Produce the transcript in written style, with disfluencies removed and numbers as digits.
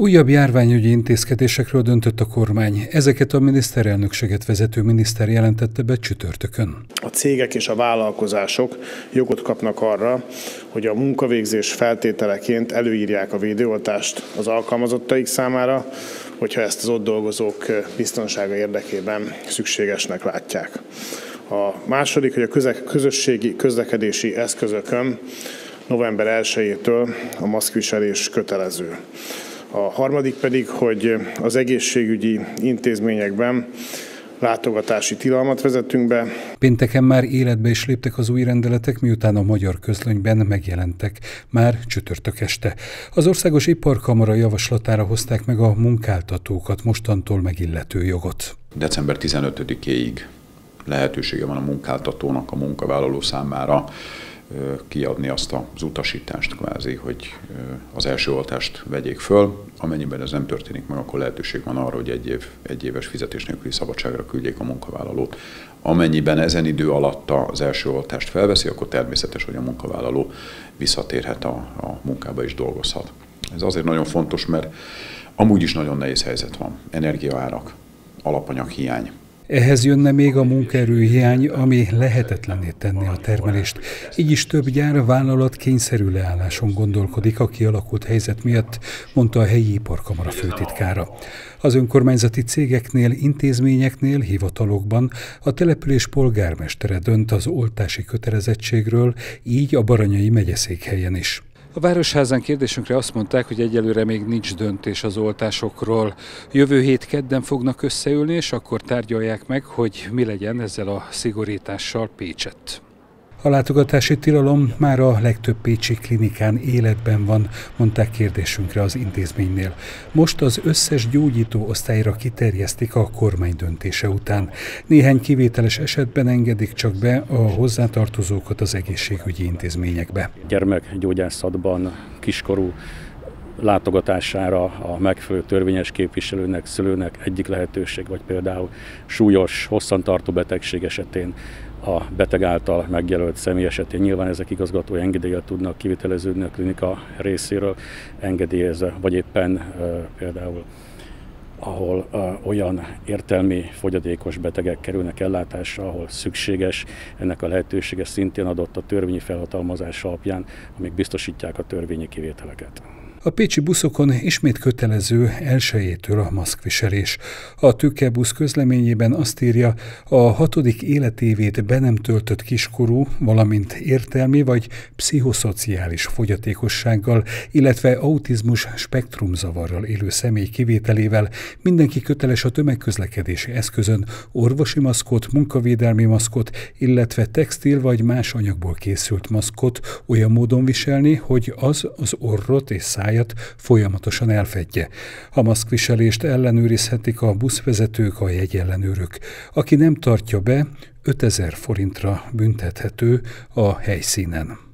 Újabb járványügyi intézkedésekről döntött a kormány. Ezeket a miniszterelnökséget vezető miniszter jelentette be csütörtökön. A cégek és a vállalkozások jogot kapnak arra, hogy a munkavégzés feltételeként előírják a védőoltást az alkalmazottaik számára, hogyha ezt az ott dolgozók biztonsága érdekében szükségesnek látják. A második, hogy a közösségi közlekedési eszközökön november 1-től a maszkviselés kötelező. A harmadik pedig, hogy az egészségügyi intézményekben látogatási tilalmat vezetünk be. Pénteken már életbe is léptek az új rendeletek, miután a Magyar Közlönyben megjelentek, már csütörtök este. Az Országos Iparkamara javaslatára hozták meg a munkáltatókat mostantól megillető jogot. December 15-éig lehetősége van a munkáltatónak, a munkavállaló számára kiadni azt az utasítást kvázi, hogy az első oltást vegyék föl. Amennyiben ez nem történik meg, akkor lehetőség van arra, hogy egy éves fizetés nélküli szabadságra küldjék a munkavállalót. Amennyiben ezen idő alatt az első oltást felveszi, akkor természetes, hogy a munkavállaló visszatérhet a munkába és dolgozhat. Ez azért nagyon fontos, mert amúgy is nagyon nehéz helyzet van. Energiaárak, alapanyaghiány. Ehhez jönne még a munkaerőhiány, ami lehetetlenné tenni a termelést. Így is több gyár, vállalat kényszerű leálláson gondolkodik a kialakult helyzet miatt, mondta a helyi iparkamara főtitkára. Az önkormányzati cégeknél, intézményeknél, hivatalokban a település polgármestere dönt az oltási kötelezettségről, így a Baranyai megyeszékhelyen is. A Városházán kérdésünkre azt mondták, hogy egyelőre még nincs döntés az oltásokról. Jövő hét kedden fognak összeülni, és akkor tárgyalják meg, hogy mi legyen ezzel a szigorítással Pécsett. A látogatási tilalom már a legtöbb pécsi klinikán életben van, mondták kérdésünkre az intézménynél. Most az összes gyógyító osztályra kiterjesztik a kormány döntése után. Néhány kivételes esetben engedik csak be a hozzátartozókat az egészségügyi intézményekbe. Gyermekgyógyászatban kiskorú látogatására a megfelelő törvényes képviselőnek, szülőnek egyik lehetőség, vagy például súlyos, hosszantartó betegség esetén a beteg által megjelölt személy esetén nyilván ezek igazgatói engedéllyel tudnak kiviteleződni a klinika részéről, engedélyezve, vagy éppen például ahol olyan értelmi fogyatékos betegek kerülnek ellátásra, ahol szükséges, ennek a lehetősége szintén adott a törvényi felhatalmazás alapján, amik biztosítják a törvényi kivételeket. A pécsi buszokon ismét kötelező 1-től a maszkviselés. A Tükebusz közleményében azt írja, a 6. életévét be nem töltött kiskorú, valamint értelmi vagy pszichoszociális fogyatékossággal, illetve autizmus spektrumzavarral élő személy kivételével mindenki köteles a tömegközlekedési eszközön orvosi maszkot, munkavédelmi maszkot, illetve textil vagy más anyagból készült maszkot olyan módon viselni, hogy az orrot és száját folyamatosan elfedje. A maszkviselést ellenőrizhetik a buszvezetők, a jegyellenőrök. Aki nem tartja be, 5000 forintra büntethető a helyszínen.